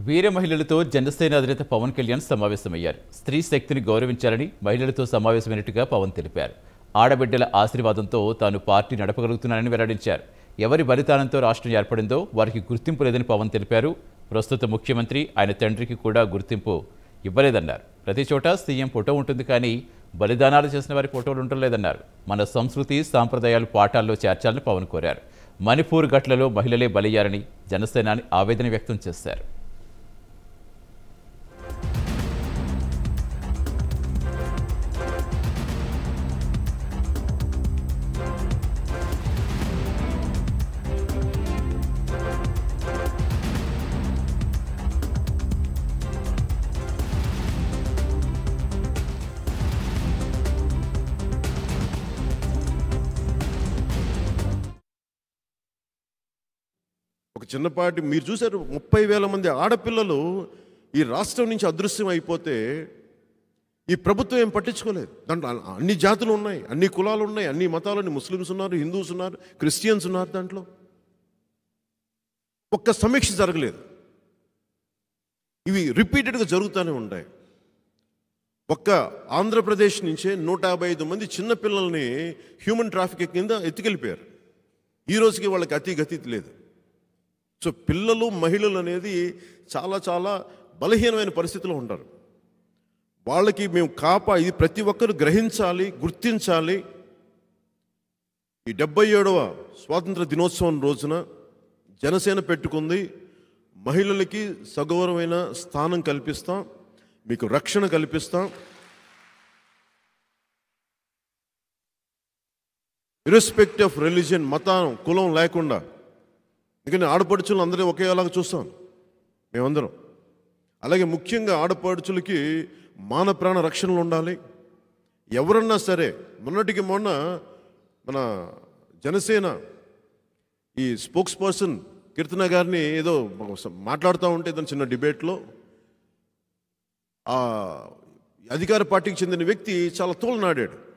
వీర మహిళలతో జనసేన అధినేత పవన్ కళ్యాణ్ సమావేశమయ్యారు. స్త్రీ శక్తిని గౌరవించాలని మహిళలతో సమావేశమైనట్టుగా పవన్ తెలిపారు. ఆడబిడ్డల ఆశీర్వాదంతో తాను పార్టీ నడపగలుగుతున్నానని వెల్లడించారు. ఎవరి బలిదానంతో రాష్ట్రం ఏర్పడిందో వారికి గుర్తింపు లేదని పవన్ తెలిపారు. ప్రస్తుత ముఖ్యమంత్రి ఆయన తండ్రికి కూడా గుర్తింపు ఇవ్వలేదన్నారు. ప్రతి చోట సీఎం ఫోటో ఉంటుంది, కానీ బలిదానాలు చేసిన వారి ఫోటోలు ఉండలేదన్నారు. మన సంస్కృతి సాంప్రదాయాలు పాఠాల్లో చేర్చాలని పవన్ కోరారు. మణిపూర్ ఘట్లలో మహిళలే బలయ్యారని జనసేనాని ఆవేదన వ్యక్తం చేశారు. ఒక చిన్నపాటి మీరు చూశారు, 30,000 మంది ఆడపిల్లలు ఈ రాష్ట్రం నుంచి అదృశ్యం అయిపోతే ఈ ప్రభుత్వం ఏం పట్టించుకోలేదు. దాంట్లో అన్ని జాతులు ఉన్నాయి, అన్ని కులాలు ఉన్నాయి, అన్ని మతాలు, ముస్లిమ్స్ ఉన్నారు, హిందూస్ ఉన్నారు, క్రిస్టియన్స్ ఉన్నారు. దాంట్లో ఒక్క సమీక్ష జరగలేదు. ఇవి రిపీటెడ్గా జరుగుతూనే ఉంటాయి. ఒక్క ఆంధ్రప్రదేశ్ నుంచే 155 మంది చిన్నపిల్లల్ని హ్యూమన్ ట్రాఫికింగ్ కింద ఎత్తుకెళ్ళిపోయారు. ఈ రోజుకి వాళ్ళకి గతి లేదు. సో పిల్లలు, మహిళలు అనేది చాలా చాలా బలహీనమైన పరిస్థితిలో ఉంటారు. వాళ్ళకి మేము ఇది ప్రతి ఒక్కరు గ్రహించాలి, గుర్తించాలి. ఈ 77వ స్వాతంత్ర దినోత్సవం రోజున జనసేన పెట్టుకుంది, మహిళలకి సగౌరవమైన స్థానం కల్పిస్తాం, మీకు రక్షణ కల్పిస్తాం, ఇర్రెస్పెక్టివ్ ఆఫ్ రిలీజియన్, మతం, కులం లేకుండా. ఎందుకంటే ఆడపడుచులు అందరూ ఒకేలాగా చూస్తాం మేమందరం. అలాగే ముఖ్యంగా ఆడపడుచులకి మాన ప్రాణ రక్షణలు ఉండాలి. ఎవరన్నా సరే, మొన్నటికి మొన్న మన జనసేన ఈ స్పోక్స్ పర్సన్ కీర్తన గారిని ఏదో మాట్లాడుతూ ఉంటే దాని చిన్న డిబేట్లో అధికార పార్టీకి చెందిన వ్యక్తి చాలా తోలనాడాడు.